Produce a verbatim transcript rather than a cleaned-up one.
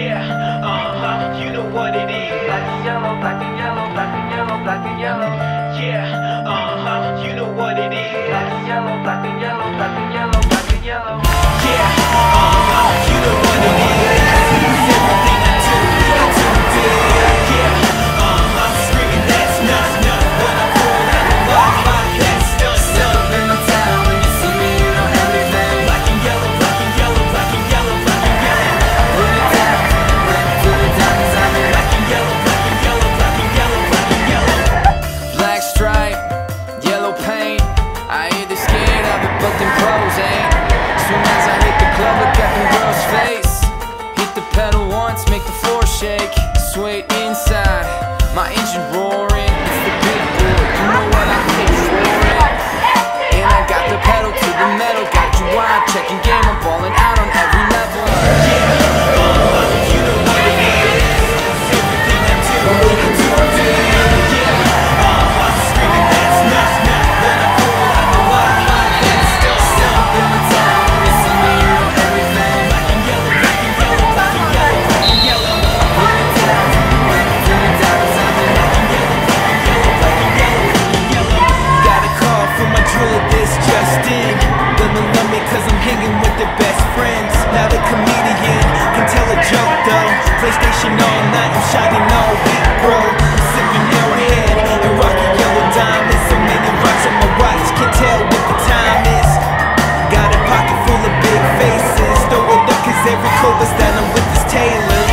Yeah, uh-huh, you know what it is. Black and yellow, black and yellow, black and yellow, black and yellow. Yeah, uh-huh, you know what it is. Black and yellow, black and yellow, black and yellow, black and yellow. Yeah, uh-huh, you know what it is. It's everything I do, I do good. Yeah, uh-huh, screaming that's not, not when I pull out the Wi-Fi, that's stunt, Step up in the town when you see me, you know everything. black and yellow, black and yellow, black and yellow, black and yellow. Put it down, to the diamonds on it. Black and yellow, black and yellow, black and yellow, black and yellow. Black stripe, yellow paint. I ain't either scared of it, but them pros ain't. Soon as I hit the club, look at them girls' face. Hit the pedal once, make the floor shake. Sway inside, my engine roaring. It's the big boy, you know what I pay for it. And I got the pedal to the metal. Got you wide, checking game, I'm balling out on every level. Yeah, uh-huh, you know what it is. It's everything I do, I do good. Yeah, uh-huh, screaming that's not, not when I pull out the Wi-Fi, that's stunt, Step up in the town when you see me, you know everything. black and yellow, black and yellow, black and yellow, black and yellow. Put it down, to the diamonds on it. Got a call from my jeweler, this just in. Women love me cause I'm hanging with their best friends. Now the comedian can tell a joke though. PlayStation all night, I'm shining all week, bro. I'm sipping Arrowhead and rocking yellow diamonds. So many rocks on my watch, can't tell what the time is. Got a pocket full of big faces. Throw it up cause every Cobra's down with this Taylor.